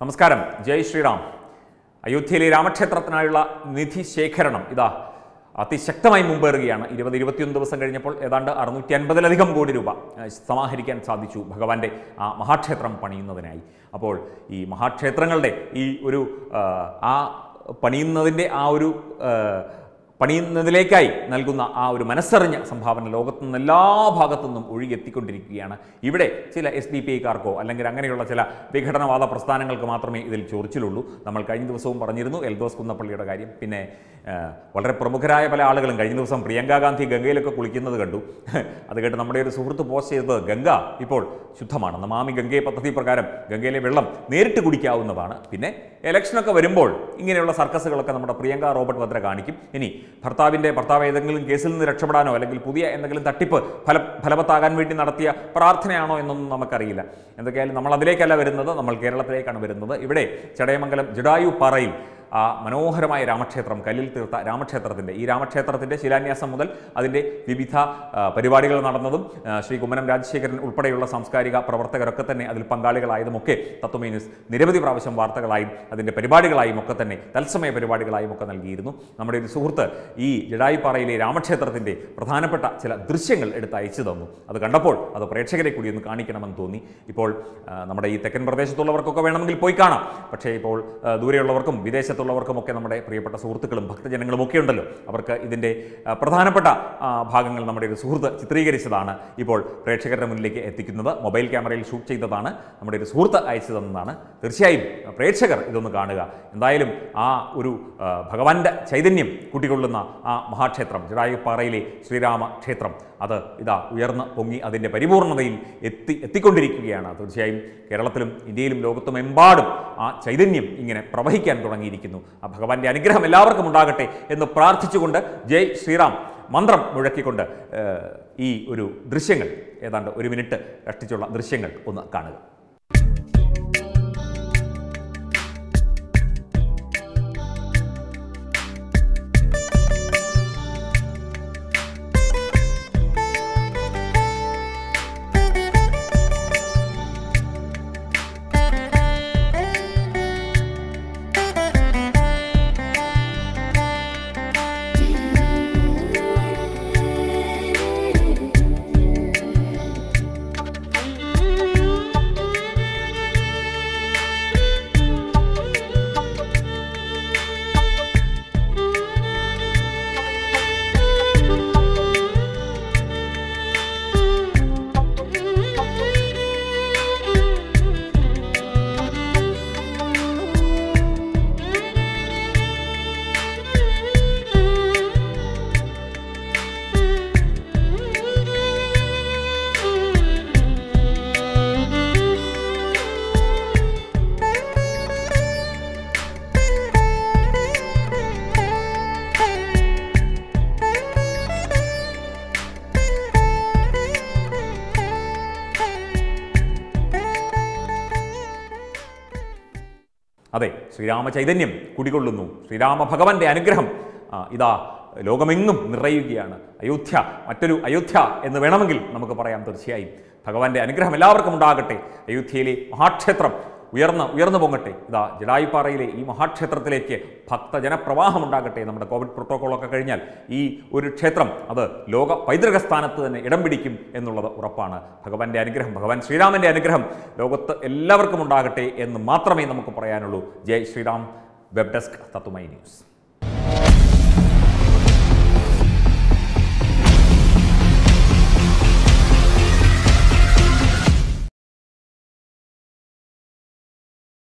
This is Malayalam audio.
നമസ്കാരം. ജയ് ശ്രീറാം. അയോധ്യയിലെ രാമക്ഷേത്രത്തിനായുള്ള നിധി ശേഖരണം ഇതാ അതിശക്തമായി മുമ്പേറുകയാണ്. 20-21 ദിവസം കഴിഞ്ഞപ്പോൾ ഏതാണ്ട് 650-ലധികം കോടി രൂപ സമാഹരിക്കാൻ സാധിച്ചു ഭഗവാന്റെ ആ മഹാക്ഷേത്രം പണിയുന്നതിനായി. അപ്പോൾ ഈ മഹാക്ഷേത്രങ്ങളുടെ ഈ ഒരു പണിയുന്നതിലേക്കായി നൽകുന്ന ആ ഒരു മനസ്സറിഞ്ഞ സംഭാവന ലോകത്തു നിന്ന് എല്ലാ ഭാഗത്തു നിന്നും ഒഴുകിയെത്തിക്കൊണ്ടിരിക്കുകയാണ്. ഇവിടെ ചില SDPIക്കാർക്കോ അല്ലെങ്കിൽ അങ്ങനെയുള്ള ചില വിഘടനവാദ പ്രസ്ഥാനങ്ങൾക്ക് മാത്രമേ ഇതിൽ ചൊറിച്ചിലുള്ളൂ. നമ്മൾ കഴിഞ്ഞ ദിവസവും പറഞ്ഞിരുന്നു എൽദോസ് കുന്നപ്പള്ളിയുടെ കാര്യം. പിന്നെ വളരെ പ്രമുഖരായ പല ആളുകളും കഴിഞ്ഞ ദിവസം പ്രിയങ്ക ഗാന്ധി ഗംഗയിലൊക്കെ കുളിക്കുന്നത് കണ്ടു. അത് കേട്ട് നമ്മുടെ ഒരു സുഹൃത്ത് പോസ്റ്റ് ചെയ്തത് ഗംഗ ഇപ്പോൾ ശുദ്ധമാണ്, നമാമി ഗംഗയെ പദ്ധതി പ്രകാരം ഗംഗയിലെ വെള്ളം നേരിട്ട് കുടിക്കാവുന്നതാണ്. പിന്നെ ഇലക്ഷനൊക്കെ വരുമ്പോൾ ഇങ്ങനെയുള്ള സർക്കസുകളൊക്കെ നമ്മുടെ പ്രിയങ്ക റോബർട്ട് വദ്ര കാണിക്കും. ഇനി ഭർത്താവ് ഏതെങ്കിലും കേസിൽ നിന്ന് രക്ഷപ്പെടാനോ അല്ലെങ്കിൽ പുതിയ എന്തെങ്കിലും തട്ടിപ്പ് ഫലവത്താകാൻ വേണ്ടി നടത്തിയ പ്രാർത്ഥനയാണോ എന്നൊന്നും നമുക്കറിയില്ല. എന്തൊക്കെയായാലും നമ്മൾ അതിലേക്കല്ല വരുന്നത്, നമ്മൾ കേരളത്തിലേക്കാണ് വരുന്നത്. ഇവിടെ ചടയമംഗലം ജഡായു പാറയിൽ ആ മനോഹരമായ രാമക്ഷേത്രം, കല്ലിൽ തീർത്ത രാമക്ഷേത്രത്തിൻ്റെ ശിലാന്യാസം മുതൽ അതിൻ്റെ വിവിധ പരിപാടികൾ നടന്നതും ശ്രീ കുമ്മനം രാജശേഖരൻ ഉൾപ്പെടെയുള്ള സാംസ്കാരിക പ്രവർത്തകരൊക്കെ തന്നെ അതിൽ പങ്കാളികളായതുമൊക്കെ തത്വമൈ ന്യൂസ് നിരവധി പ്രാവശ്യം വാർത്തകളായും അതിൻ്റെ പരിപാടികളായും ഒക്കെ തന്നെ തത്സമയ പരിപാടികളായും ഒക്കെ നൽകിയിരുന്നു. നമ്മുടെ ഒരു സുഹൃത്ത് ഈ ജഡായുപ്പാറയിലെ രാമക്ഷേത്രത്തിൻ്റെ പ്രധാനപ്പെട്ട ചില ദൃശ്യങ്ങൾ എടുത്ത് അയച്ചു തന്നു. അത് കണ്ടപ്പോൾ അത് പ്രേക്ഷകരെ കൂടി ഒന്ന് കാണിക്കണമെന്ന് തോന്നി. ഇപ്പോൾ നമ്മുടെ ഈ തെക്കൻ പ്രദേശത്തുള്ളവർക്കൊക്കെ വേണമെങ്കിൽ പോയി കാണാം. പക്ഷേ ഇപ്പോൾ ദൂരെയുള്ളവർക്കും വിദേശത്തുള്ളവർക്കുമൊക്കെ നമ്മുടെ പ്രിയപ്പെട്ട സുഹൃത്തുക്കളും ഭക്തജനങ്ങളും ഒക്കെ ഉണ്ടല്ലോ, അവർക്ക് ഇതിൻ്റെ പ്രധാനപ്പെട്ട ഭാഗങ്ങൾ നമ്മുടെ ഒരു സുഹൃത്ത് ചിത്രീകരിച്ചതാണ് ഇപ്പോൾ പ്രേക്ഷകരുടെ മുന്നിലേക്ക് എത്തിക്കുന്നത്. മൊബൈൽ ക്യാമറയിൽ ഷൂട്ട് ചെയ്തതാണ്, നമ്മുടെ ഒരു സുഹൃത്ത് അയച്ചു തന്നതാണ്. തീർച്ചയായും പ്രേക്ഷകർ ഇതൊന്ന് കാണുക. എന്തായാലും ആ ഒരു ഭഗവാന്റെ ചൈതന്യം കുട്ടികൊള്ളുന്ന ആ മഹാക്ഷേത്രം ജഡായുപ്പാറയിലെ ശ്രീരാമ ക്ഷേത്രം അത് ഇതാ ഉയർന്ന് പൊങ്ങി അതിൻ്റെ പരിപൂർണതയിൽ എത്തിക്കൊണ്ടിരിക്കുകയാണ്. തീർച്ചയായും കേരളത്തിലും ഇന്ത്യയിലും ലോകത്തുമെമ്പാടും ആ ചൈതന്യം ഇങ്ങനെ പ്രവഹിക്കാൻ തുടങ്ങിയിരിക്കുന്നു. ആ ഭഗവാന്റെ അനുഗ്രഹം എല്ലാവർക്കും ഉണ്ടാകട്ടെ എന്ന് പ്രാർത്ഥിച്ചുകൊണ്ട് ജയ് ശ്രീറാം മന്ത്രം മുഴക്കിക്കൊണ്ട് ഈ ഒരു ദൃശ്യങ്ങൾ ഏതാണ്ട് 1 മിനിറ്റ് കഷ്ടിച്ചുള്ള ദൃശ്യങ്ങൾ ഒന്ന് കാണുക. അതെ, ശ്രീരാമ ചൈതന്യം കുടികൊള്ളുന്നു. ശ്രീരാമ ഭഗവാന്റെ അനുഗ്രഹം ഇതാ ലോകമെങ്ങും നിറയുകയാണ്. അയോധ്യ മറ്റൊരു അയോധ്യ എന്ന് വേണമെങ്കിൽ നമുക്ക് പറയാം. തീർച്ചയായും ഭഗവാന്റെ അനുഗ്രഹം എല്ലാവർക്കും ഉണ്ടാകട്ടെ. അയോധ്യയിലെ മഹാക്ഷേത്രം ഉയർന്നു പൊങ്ങട്ടെ. ഇതാ ജഡായുപ്പാറയിലെ ഈ മഹാക്ഷേത്രത്തിലേക്ക് ഭക്തജനപ്രവാഹം ഉണ്ടാകട്ടെ. നമ്മുടെ കോവിഡ് പ്രോട്ടോക്കോളൊക്കെ കഴിഞ്ഞാൽ ഈ ഒരു ക്ഷേത്രം അത് ലോക പൈതൃക സ്ഥാനത്ത് തന്നെ ഇടം പിടിക്കും എന്നുള്ളത് ഉറപ്പാണ്. ഭഗവാന്റെ അനുഗ്രഹം, ഭഗവാൻ ശ്രീരാമൻ്റെ അനുഗ്രഹം ലോകത്ത് എല്ലാവർക്കും ഉണ്ടാകട്ടെ എന്ന് മാത്രമേ നമുക്ക് പറയാനുള്ളൂ. Jai Shriram. Web desk Tattvamayi news.